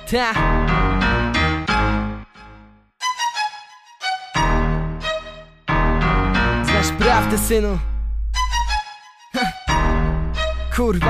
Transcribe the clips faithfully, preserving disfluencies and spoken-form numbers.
Ta. Znasz prawdę, synu? Kurwa.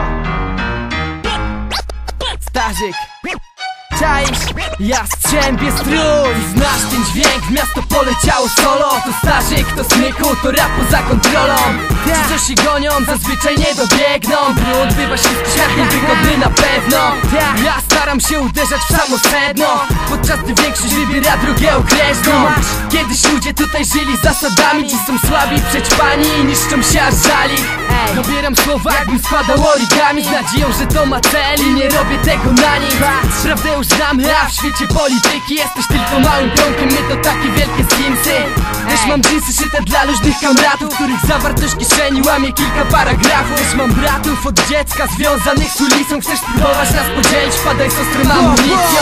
Starzyk. Czaisz? Ja strzępię strój. Znasz ten dźwięk, w miasto poleciało solo. To Starzyk, to smyku, to rap poza kontrolą. Ci co się gonią, zazwyczaj nie dobiegną. Brud bywa się skrzep, niewygodny na pewno. Ja staram się uderzać w samo sedno, podczas gdy większość wybiera drogę okrężną. Kiedyś ludzie tutaj żyli zasadami, ci są słabi, przećpani i niszczą się aż żali. Dobieram słowa, jakbym składał origami, z nadzieją, że to ma cel i nie robię tego na nic. Prawdę już znamy, a w świecie polityki jesteś tylko małym pionkiem, my to takie wielkie simsy. Też mam dżinsy szyte dla luźnych kamratów, których zawartość kieszeni łamie kilka paragrafów. Też mam bratów od dziecka związanych z ulicą. Chcesz spróbować nas podzielić? Wpadaj z ostrą amunicją.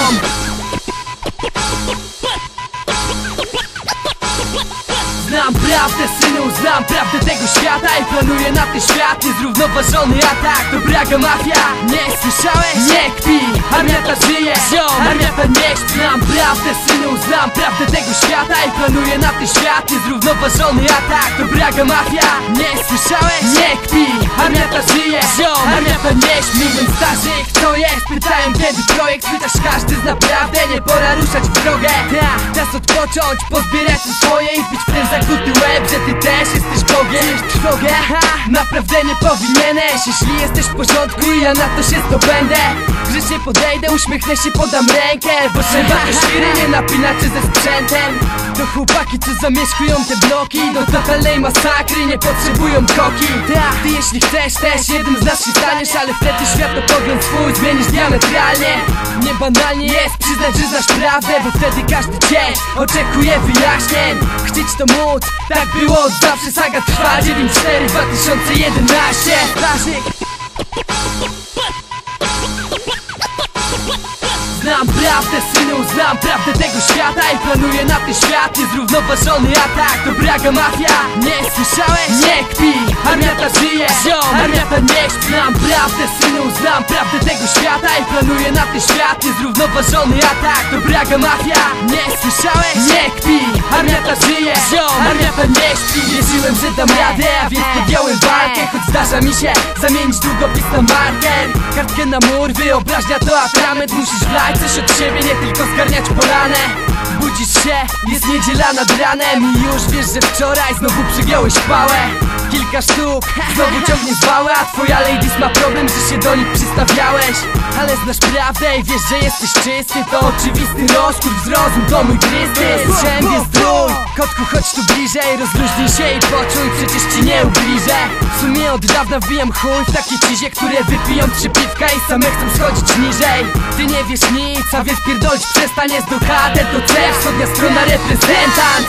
Znam prawdę, synu, znam prawdę tego świata i planuję na ten świat niezrównoważony atak. To Braga Mafia, nie słyszałeś? Nie kpi, armia ta żyje, armia ta nie śpi. Znam prawdę, synu, znam prawdę tego świata i planuję na ten świat niezrównoważony atak. To Braga Mafia, nie słyszałeś? Nie kpi, armia ta żyje, armia ta nie śpi. Mówiąc Starzyk, co jest? Pytałem kiedy projekt, pytasz każdy z naprawdę. Nie pora ruszać w drogę, czas odpocząć, pozbierać swoje i wbić w ten zakuty łeb, że ty też jesteś Bogiem. Trwogę? Naprawdę nie powinieneś. Jeśli jesteś w porządku i ja na to się zdobędę, grzecznie podejdę, uśmiechnę się, podam rękę, bo trzeba to świry, nie napinaczy ze sprzętem. To chłopaki, co zamieszkują te bloki, do totalnej masakry nie potrzebują koki. Ty jeśli chcesz też jednym z nas się staniesz, ale wtedy światopogląd swój zmienisz diametralnie. Nie banalnie jest przyznać, że znasz prawdę, bo wtedy każdy dzień oczekuje wyjaśnień. Chcieć to móc, tak było od zawsze, saga trwa. Dziewięć cztery dwa tysiące jedenaście. Starzyk. Znam prawdę, synu, znam prawdę tego świata i planuję na ten świat niezrównoważony atak. To Braga Mafia, nie słyszałeś? Nie kpi, armia ta żyje, armia ta nie śpi. Znam prawdę, synu, znam prawdę tego świata i planuję na ten świat niezrównoważony atak. To Braga Mafia, nie słyszałeś? Nie kpi, armia ta żyje, armia ta nie śpi. Wierzyłem, że dam radę, a więc podjąłem walkę, choć zdarza mi się zamienić długopis na marker. Kartkę na mur, wyobraźnia to atrament, musisz wlać coś od siebie, nie tylko zgarniać poranę. Budzisz się, jest niedziela nad ranem i już wiesz, że wczoraj znowu przygiąłeś pałę. Kilka sztuk, znowu ciągniesz wałę, a twoja ladies ma problem, że się do nich przystawiałeś. Ale znasz prawdę i wiesz, że jesteś czysty, to oczywisty rozkór, zrozum to mój Chrystus. Strzępie zdrój, kotku chodź tu bliżej, rozluźnij się i poczuj, przecież ci nie ubliżę. W sumie od dawna wbijam chuj w takie cizie, które wypiją trzy piwka i same chcą schodzić niżej. Ty nie wiesz nic, a więc pierdolić przestań, jest do H D, to C, wschodnia strona reprezentant.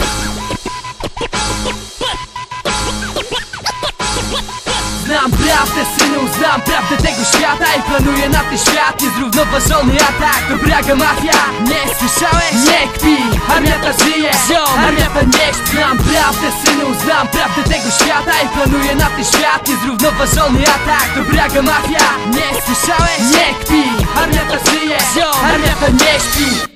Znam prawdę, synu, znam prawdę tego świata i planuję na ten świat niezrównoważony atak. To Braga Mafia, nie słyszałeś? Nie kpi, armia ta żyje, armia ta nie śpi. Znam prawdę, synu, znam prawdę tego świata i planuję na ten świat niezrównoważony atak. To Braga Mafia, nie słyszałeś? Nie kpi, armia ta żyje, armia ta nie śpi.